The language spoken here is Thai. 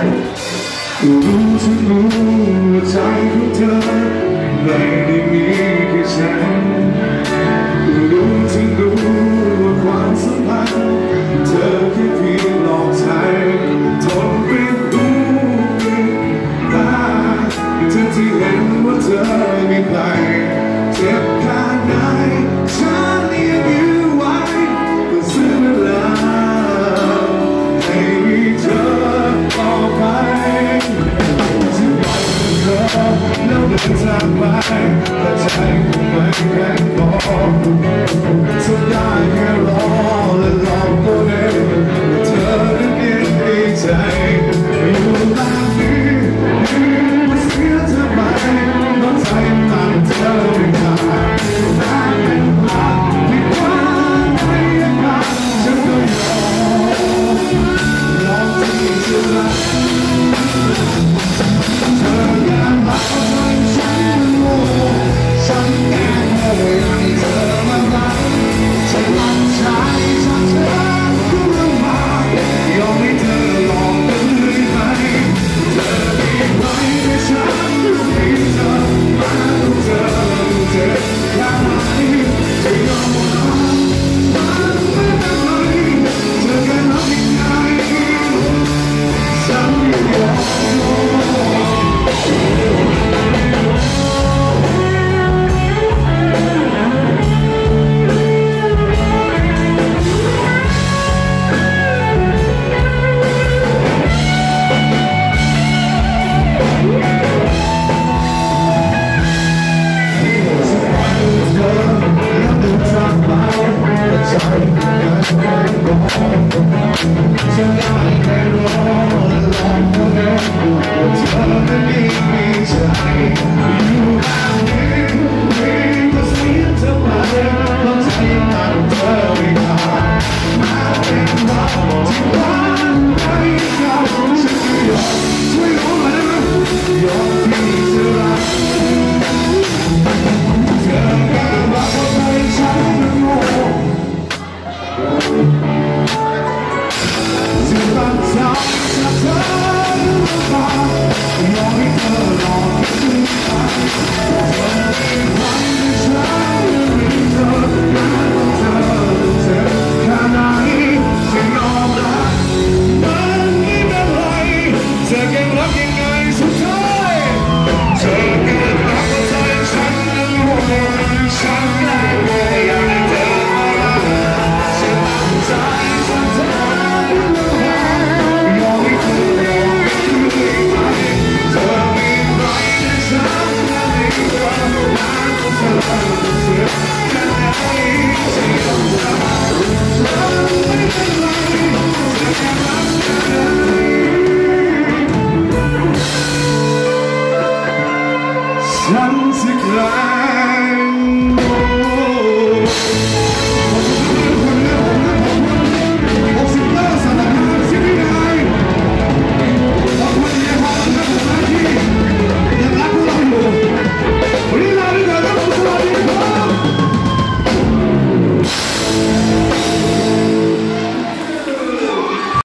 รู้ฉันรู้ว่าใจของเธอไม่ได้มีแค่ฉันรู้ฉันรู้ว่าความสัมพันธ์เธอแค่เพียงหลอกใจทนเป็นหูเป็นตาเธอที่เห็นว่าเธอมีใครเจ็บขนาดไหนฉันยังยื้อไว้เพื่อซื้อเวลาให้มีเธอต่อไปจะปล่อยเธอแล้วเดินทางไปแต่ใจคงไม่แข็งพอทนได้แค่รอและรอตัวเองว่าเธอนั้นยังมีใจอยู่แบบนี้มาเสียเธอไปเพราะใจมันเธอไม่ขาดแม้เป็นภาพที่ความไม่ขาดฉันก็ยอมที่จะรักเธอยังรักฉันโง่ฉันแค่ไม่ให้เธอมารักฉันรักใจฉันเธอก็ลำบากยอมให้เธอลองกันเลยไหมเธอมีไว้ให้ฉันมีเธอมาดูเธอเจ็บแค่ไหนจะยอมรับมันไม่เป็นไรเธอแค่รักยังไงฉันยอมฉันได้แค่รอและรอเท่านั้นว่าเธอนั้นยังมีใจอยู่แบบนี้ไม่ก็เสียเธอไปเพราะใจมันเธอไม่ขาดแม้เป็นเราที่หวังให้เขาฉันก็ยอมช่วยร้องมาได้ไหมยอมที่จะรักเธอแค่รักเพราะใจฉันนั้นโง่จะรักเธอจะเธอลำบากยอมให้เธอลองคิดไปเธอเป็นใครที่ฉันไม่มีเธอแม้ว่าเธอเจ็บแค่ไหนจะยอมรับมันไม่เป็นไรเธอแค่รักยังไงสุดท้ายเธอแค่รักเพราะใจฉันนั้นโง่ฉัน